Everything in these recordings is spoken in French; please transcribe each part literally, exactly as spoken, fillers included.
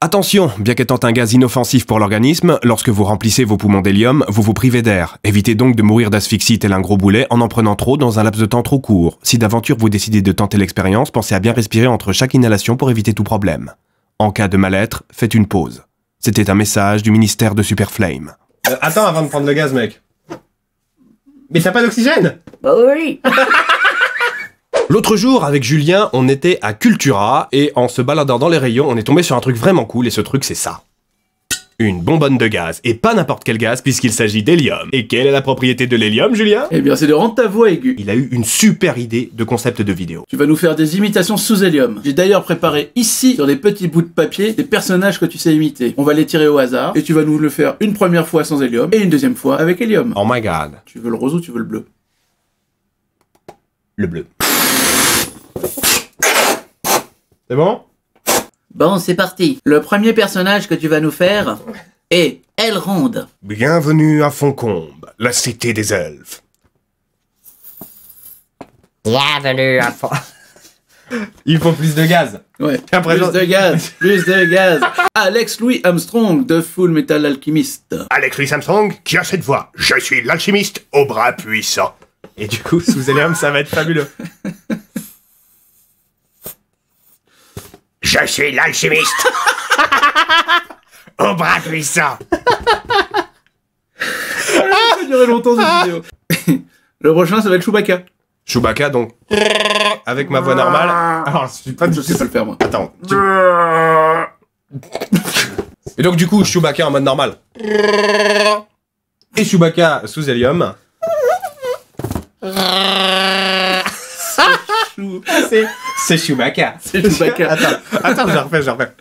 Attention, bien qu'étant un gaz inoffensif pour l'organisme, lorsque vous remplissez vos poumons d'hélium, vous vous privez d'air. Évitez donc de mourir d'asphyxie tel un gros boulet en en prenant trop dans un laps de temps trop court. Si d'aventure vous décidez de tenter l'expérience, pensez à bien respirer entre chaque inhalation pour éviter tout problème. En cas de mal-être, faites une pause. C'était un message du ministère de Superflame. Euh, attends avant de prendre le gaz, mec. Mais t'as pas d'oxygène? Bah oui. L'autre jour, avec Julien, on était à Cultura, et en se baladant dans les rayons, on est tombé sur un truc vraiment cool, et ce truc, c'est ça. Une bonbonne de gaz, et pas n'importe quel gaz, puisqu'il s'agit d'hélium. Et quelle est la propriété de l'hélium, Julien? Eh bien, c'est de rendre ta voix aiguë. Il a eu une super idée de concept de vidéo. Tu vas nous faire des imitations sous hélium. J'ai d'ailleurs préparé ici, sur des petits bouts de papier, des personnages que tu sais imiter. On va les tirer au hasard, et tu vas nous le faire une première fois sans hélium, et une deuxième fois avec hélium. Oh my god. Tu veux le rose ou tu veux le bleu? Le bleu. C'est bon? Bon, c'est parti. Le premier personnage que tu vas nous faire est Elrond. Bienvenue à Foncombe, la cité des elfes. Bienvenue à fond. Il faut plus de gaz. Ouais. Après, plus genre- de gaz, plus de gaz. Alex Louis Armstrong de Full Metal Alchemist. Alex Louis Armstrong, qui a cette voix? Je suis l'alchimiste au bras puissant. Et du coup, sous hélium, ça va être fabuleux. Je suis l'alchimiste au bras puissant. Ça va durer longtemps cette vidéo. Le prochain, ça va être Chewbacca. Chewbacca, donc, avec ma voix normale. Alors, je suis pas Je sais pas le faire, moi. Attends. tu- Et donc, du coup, Chewbacca en mode normal. Et Chewbacca sous hélium. Chou- C'est... C'est Chewbacca. C'est Chewbacca. Attends, attends, je refais, je refais.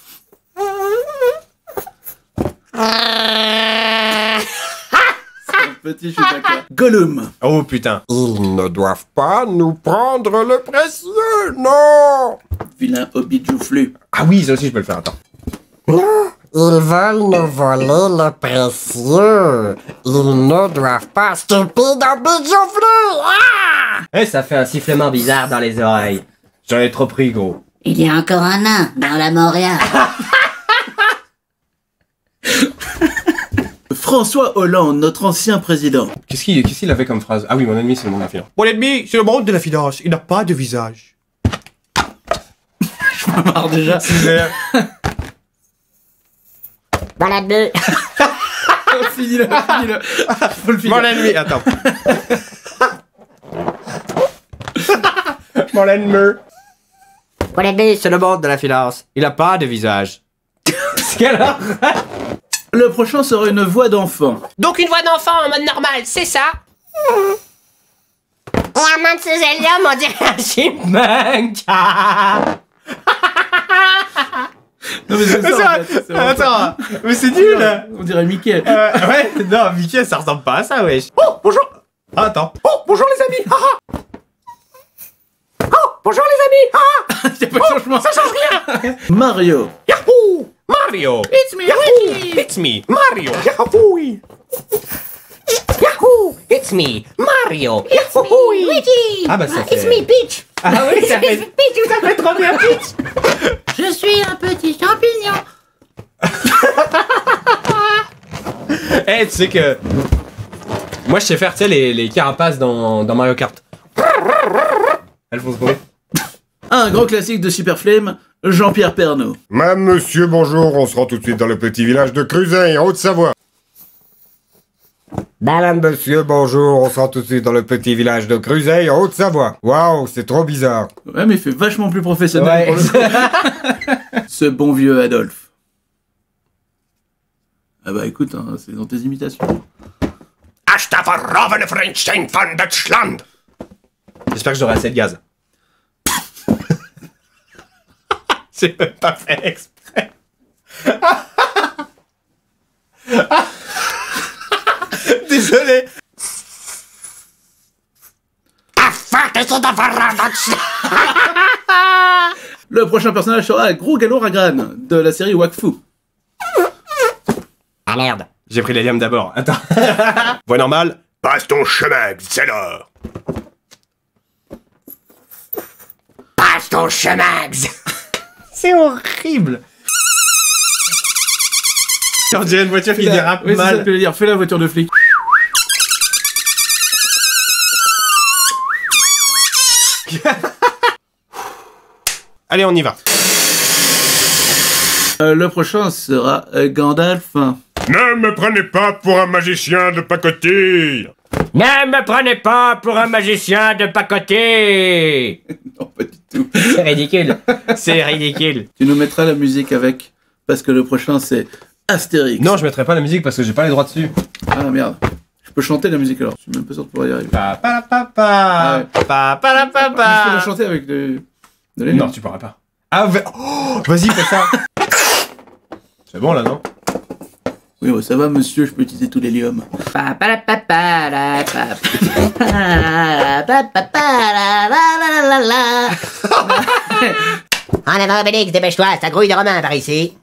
Petit Chewbacca. Gollum. Oh putain. Ils ne doivent pas nous prendre le précieux, non! Vilain hobbit joufflu. Ah oui, ça aussi, je peux le faire, attends. Ils veulent nous voler le précieux. Ils ne doivent pas, stupide hobbit joufflu! Ah! Eh, ça fait un sifflement bizarre dans les oreilles. J'en ai trop pris, gros. Il y a encore un nain dans la Montréal. François Hollande, notre ancien président. Qu'est-ce qu'il qu'est-ce qu'il avait comme phrase? Ah oui, mon ennemi, c'est le monde de la finance. Mon ennemi, c'est le monde de la finance. Il n'a pas de visage. Je me marre déjà. Dans la bleue. Finis-le, finis-le. Faut le finir. Mon ennemi, attends. Mon ennemi. Pour la bleue. C'est le monde de la finance. Il a pas de visage. Quelle heure? Le prochain sera une voix d'enfant. Donc une voix d'enfant en mode normal, c'est ça? Et en mode sous hélium, on dirait un chipmunk. Non mais c'est Mais ça, ça- en fait. C'est vraiment ça. Attends, mais c'est nul. On dirait Mickey. Euh, ouais, non, Mickey, ça ressemble pas à ça, wesh. Oh, bonjour. Ah, attends. Oh, bonjour les amis. Ah, ah. Oh, bonjour les amis. Ah, Y'a pas de changement. ça change rien. Mario. Yahoo! Mario. It's me, Yahoo! It's me, Mario. Yahoo! Yahoo! It's me, Mario. Yahoo! Luigi. Ah bah ça fait... It's me, Peach. Ah oui, ça fait... Peach, Ça fait trop bien, Peach. je suis un petit champignon. Eh, tu sais que... Moi, je sais faire, tu sais, les, les carapaces dans, dans Mario Kart. Elles font ce bruit. Un grand classique de Superflame, Jean-Pierre Pernaut. Madame, monsieur, bonjour. On se rend tout de suite dans le petit village de Cruzeil, en Haute-Savoie. Madame, monsieur, bonjour. On se rend tout de suite dans le petit village de Cruzeil, en Haute-Savoie. Waouh, c'est trop bizarre. Ouais, mais il fait vachement plus professionnel Ouais. pour le coup. Ce bon vieux Adolphe. Ah bah écoute, hein, c'est dans tes imitations. Hasta verrovene Freundchen von Deutschland. J'espère que j'aurai assez de gaz. J'ai même pas fait exprès. Désolé. Le prochain personnage sera Gro-Gallo Ragran, de la série Wakfu. Ah merde. J'ai pris l'hélium d'abord. Attends. Voix normale. Passe ton chemin, Xelor. Passe ton chemin. C'est horrible. On dirait une voiture qui Fais la- dérape oui, c'est ça mal. que je voulais dire. Fais la voiture de flic. Allez, on y va. Euh, le prochain sera euh, Gandalf. Ne me prenez pas pour un magicien de pacotille. Ne me prenez pas pour un magicien de pacotille. Non, pas du tout. C'est ridicule. C'est ridicule. Tu nous mettras la musique avec, parce que le prochain c'est Astérix. Non, je mettrai pas la musique parce que j'ai pas les droits dessus. Ah merde. Je peux chanter la musique alors. Je suis même pas sûr de pouvoir y arriver. Pa pa la pa Ah pa. Pa pa la pa Mais je peux la pa. chanter avec de, de Non, l'énorme. tu pourras pas. Ah, va- oh, vas-y, fais ça. C'est bon là, non? Oui, ouais, ça va monsieur, je peux utiliser tout l'hélium. Pa pa la pa pa la pa pa la pa pa pa la la la la la. En avant, Obélix, dépêche-toi, ça grouille de Romain par ici.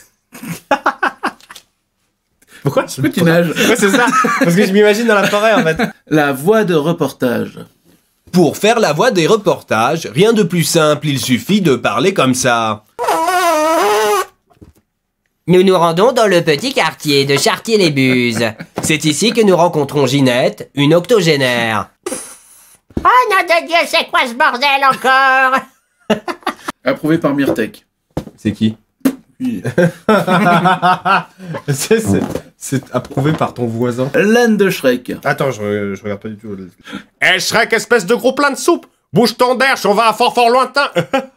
Pourquoi Pourquoi tu nages? Ouais, c'est ça. Parce que je m'imagine dans la forêt en fait. La voix de reportage. Pour faire la voix des reportages, rien de plus simple, il suffit de parler comme ça. Nous nous rendons dans le petit quartier de Chartier-les-Buzes. C'est ici que nous rencontrons Ginette, une octogénaire. Oh nom de Dieu, c'est quoi ce bordel encore? Approuvé par Myrtec. C'est qui? Oui. C'est c'est- c'est approuvé par ton voisin. L'âne de Shrek. Attends, je, je regarde pas du tout. Eh Shrek, espèce de gros plein de soupe. Bouge ton derche, on va à fort fort lointain.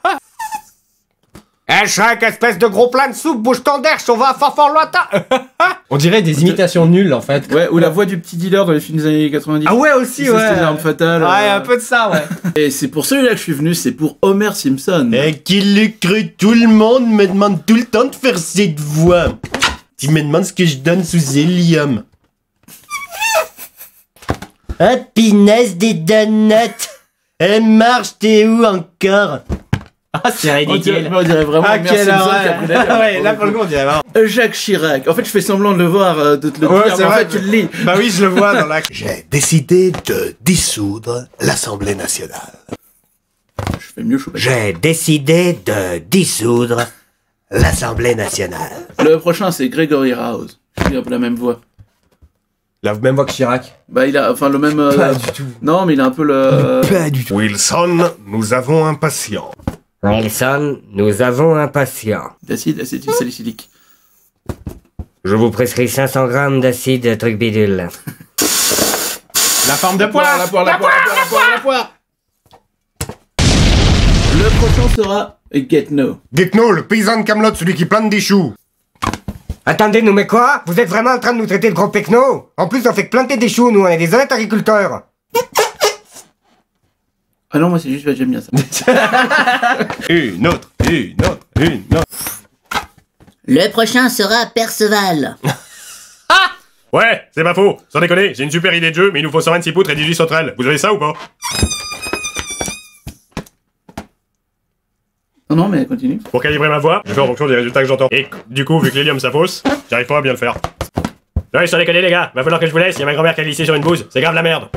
Eh Shrek, espèce de gros plein de soupe, bouge ton derche, on va à fort fort lointain. On dirait des imitations nulles en fait. Ouais, ou la voix du petit dealer dans les films des années quatre-vingt-dix. Ah ouais aussi, Ça, ouais. C'était l'arme fatale. Ouais, euh. un peu de ça, ouais. Et c'est pour celui-là que je suis venu, c'est pour Homer Simpson. Et qu'il le cru, tout le monde me demande tout le temps de faire cette voix. Tu me demandes ce que je donne sous hélium. Ah, pinaise des donuts. Elle marche, t'es où encore? Ah, c'est On dirait, ridicule. on dirait vraiment Ah, Homer quelle Simpson qui a pris la horreur. Ouais, là pour le coup, on dirait vraiment. Euh, Jacques Chirac. En fait, je fais semblant de le voir, euh, de te le Ouais, dire, c'est mais en vrai. fait, tu le lis. Bah oui, je le vois dans la. J'ai décidé de dissoudre l'Assemblée nationale. Je fais mieux, je suis pas- J'ai décidé de dissoudre l'Assemblée nationale. Le prochain, c'est Gregory House. Il a un peu la même voix. La même voix que Chirac. Bah, il a, enfin, le même... euh, Pas du tout. Non, mais il a un peu le... Pas du tout. Wilson, nous avons un patient. Wilson, nous avons un patient. D'acide acétylsalicylique. Je vous prescris cinq cents grammes d'acide truc bidule. La forme de La poire, poire. la poire, la poire, la poire, la poire. Le prochain sera Get-No. Dites-nous, le paysan de Camelot, celui qui plante des choux. Attendez, nous mais quoi? Vous êtes vraiment en train de nous traiter de gros pecnos? En plus, on fait que planter des choux, nous, on est des honnêtes agriculteurs. Ah non, moi c'est juste, j'aime bien ça. Une autre, une autre, une autre. Le prochain sera Perceval. Ouais, c'est pas faux. Sans déconner, j'ai une super idée de jeu, mais il nous faut cent vingt-six poutres et dix-huit sauterelles. Vous avez ça ou pas? Non, non, mais continue. Pour calibrer ma voix, je fais en fonction des résultats que j'entends. Et du coup, vu que l'hélium ça fausse, j'arrive pas à bien le faire. Ouais, sans déconner les gars, va falloir que je vous laisse, y a ma grand-mère qui a glissé sur une bouse, c'est grave la merde.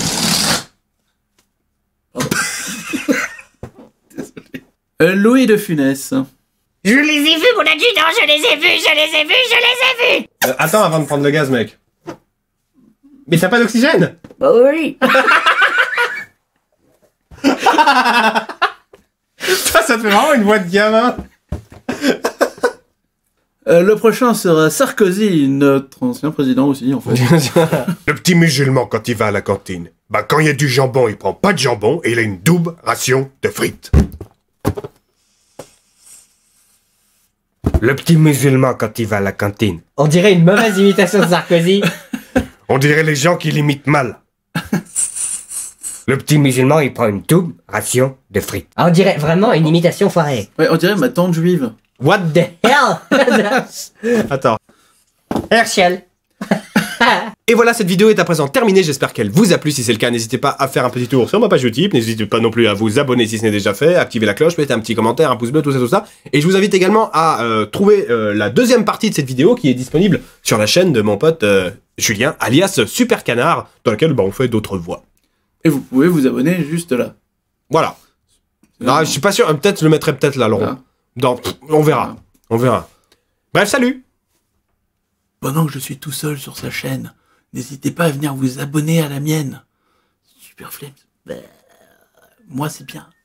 Euh, Louis de Funès. Je les ai vus, mon adjudant, je les ai vus, je les ai vus, je les ai vus. Euh, attends avant de prendre le gaz, mec. Mais t'as pas d'oxygène? Bah oui. Ça, ça te fait vraiment une voix de gamin. Euh, le prochain sera Sarkozy, notre ancien président aussi, en fait. Le petit musulman quand il va à la cantine, bah quand il y a du jambon, il prend pas de jambon et il a une double ration de frites. Le petit musulman quand il va à la cantine. On dirait une mauvaise imitation de Sarkozy. On dirait les gens qui l'imitent mal. Le petit musulman, il prend une double ration de frites. On dirait vraiment une imitation foirée. Ouais, on dirait ma tante juive. What the hell? Attends. Herschel. Et voilà, cette vidéo est à présent terminée, j'espère qu'elle vous a plu. Si c'est le cas, n'hésitez pas à faire un petit tour sur ma page YouTube, n'hésitez pas non plus à vous abonner si ce n'est déjà fait, activer la cloche, mettez un petit commentaire, un pouce bleu, tout ça, tout ça. Et je vous invite également à euh, trouver euh, la deuxième partie de cette vidéo qui est disponible sur la chaîne de mon pote euh, Julien, alias Super Canard, dans laquelle bah, on fait d'autres voix. Et vous pouvez vous abonner juste là. Voilà. Ah, je suis pas sûr, euh, peut-être je le mettrai peut-être là, Laurent. Voilà. Dans, on verra, on verra. Bref, salut! pendant que je suis tout seul sur sa chaîne, n'hésitez pas à venir vous abonner à la mienne. Super Flames. Bah, moi, c'est bien.